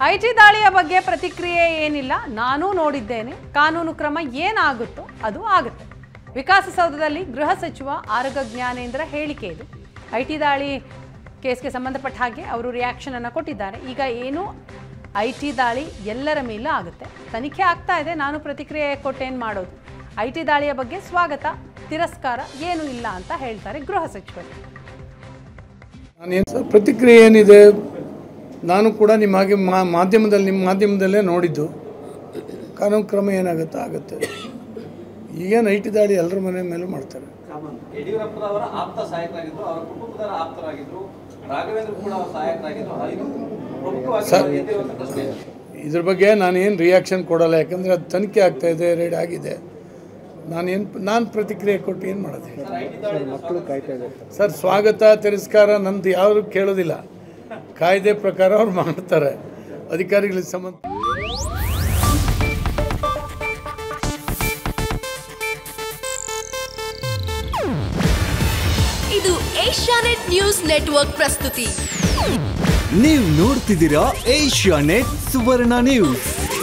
IT ದಾಳಿಯ ಬಗ್ಗೆ ಪ್ರತಿಕ್ರಿಯೆ ಏನಿಲ್ಲ, ನಾನೂ ನೋಡಿದ್ದೇನೆ. ಕಾನೂನು ಕ್ರಮ ಏನಾಗುತ್ತೋ ಅದು ಆಗುತ್ತೆ. ವಿಕಾಸಸೌಧದಲ್ಲಿ ಗೃಹ ಸಚಿವ ಆರಗ ಜ್ಞಾನೇಂದ್ರ ಹೇಳಿಕೆ ಇದು. ಐಟಿ ದಾಳಿ ಕೇಸ್ಗೆ ಸಂಬಂಧಪಟ್ಟ ಹಾಗೆ ಅವರು ರಿಯಾಕ್ಷನ್ ಅನ್ನು ಕೊಟ್ಟಿದ್ದಾರೆ. ಈಗ ಏನು ಐಟಿ ದಾಳಿ ಎಲ್ಲರ ಮೇಲೂ ಆಗುತ್ತೆ, ತನಿಖೆ ಆಗ್ತಾ ಇದೆ, ನಾನು ಪ್ರತಿಕ್ರಿಯೆ ಕೊಟ್ಟೇನು ಮಾಡೋದು. ಐಟಿ ದಾಳಿಯ ಬಗ್ಗೆ ಸ್ವಾಗತ ತಿರಸ್ಕಾರ ಏನೂ ಇಲ್ಲ ಅಂತ ಹೇಳ್ತಾರೆ ಗೃಹ ಸಚಿವರು. ನಾನೇನು ಪ್ರತಿಕ್ರಿಯೆ ಏನಿದೆ, ನಾನು ಕೂಡ ನಿಮ್ಮ ಹಾಗೆ ನಿಮ್ಮ ಮಾಧ್ಯಮದಲ್ಲೇ ನೋಡಿದ್ದು. ಕಾನೂನು ಕ್ರಮ ಏನಾಗುತ್ತೋ ಆಗುತ್ತೆ. ಈಗೇನು ಐಟಿ ದಾಳಿ ಎಲ್ಲರ ಮನೆ ಮೇಲೂ ಮಾಡ್ತಾರೆ. ಯಡಿಯೂರಪ್ಪನವರ ಆಪ್ತ ಸಹಾಯಕರಾಗಿದ್ದರು, ಅವರ ಕುಟುಂಬದವರ ಆಪ್ತರಾಗಿದ್ದರು, ರಾಘವೇಂದ್ರ ಕೂಡ ಅವರ ಸಹಾಯಕರಾಗಿದ್ದರು. ಇದ್ರ ಬಗ್ಗೆ ನಾನೇನು ರಿಯಾಕ್ಷನ್ ಕೊಡಲ್ಲ, ಯಾಕಂದರೆ ಅದು ತನಿಖೆ ಆಗ್ತಾಯಿದೆ, ರೇಡ್ ಆಗಿದೆ. ನಾನು ಪ್ರತಿಕ್ರಿಯೆ ಕೊಟ್ಟು ಏನು ಮಾಡೋದು ಸರ್? ಸ್ವಾಗತ ತಿರಸ್ಕಾರ ನಂದು ಯಾರು ಕೇಳೋದಿಲ್ಲ. ಕಾಯ್ದೆ ಪ್ರಕಾರ ಅವ್ರು ಮಾಡ್ತಾರೆ, ಅಧಿಕಾರಿಗಳಿಗೆ ಸಂಬಂಧ. ಇದು ಏಷ್ಯಾನೆಟ್ ನ್ಯೂಸ್ ನೆಟ್ವರ್ಕ್ ಪ್ರಸ್ತುತಿ. ನೀವು ನೋಡ್ತಿದ್ದೀರಾ ಏಷ್ಯಾನೆಟ್ ಸುವರ್ಣ ನ್ಯೂಸ್.